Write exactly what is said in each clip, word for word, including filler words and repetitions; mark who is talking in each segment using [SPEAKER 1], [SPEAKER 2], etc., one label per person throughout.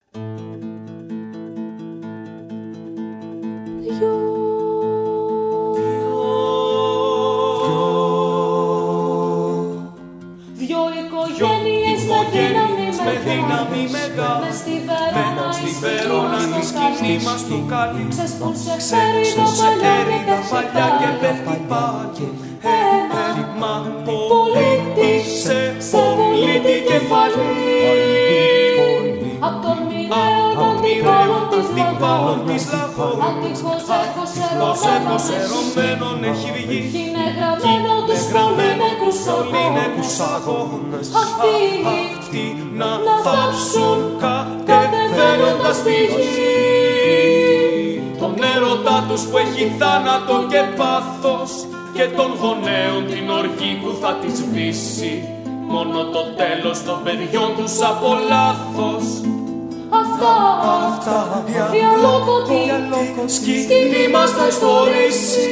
[SPEAKER 1] Δυο οικογένειες με δύναμη μεγάλη μπαίναν στη Βερόνα τη σκηνή μας του καλή. Ξέσπασε έρηδα παλιά και πέφτει πάλι ένα πολίτη σε πολίτη κεφαλή. Απ' τον μοιραίο των διπάλων της λαχών ατυχώς ερωμένων έχει βγει. Είναι γραμμένο τους πολύνεκους αγώνες αυτοί να θάψουν κατεβαίνοντας τη γη τον έρωτα τους που έχει θάνατο και πάθος και των γονέων την οργή που θα τη σβήσει μόνο το τέλος των παιδιών τους από λάθος. Αυτά, αυτά οι αλόκοτοι σκηνή μας θα ιστορήσει.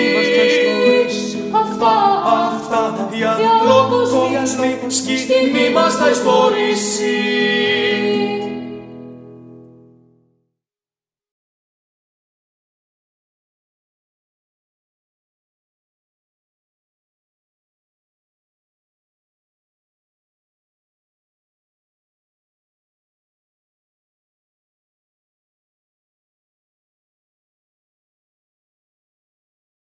[SPEAKER 1] Αυτά, αυτά οι αλόκοτοι σκηνή μας θα ιστορήσει.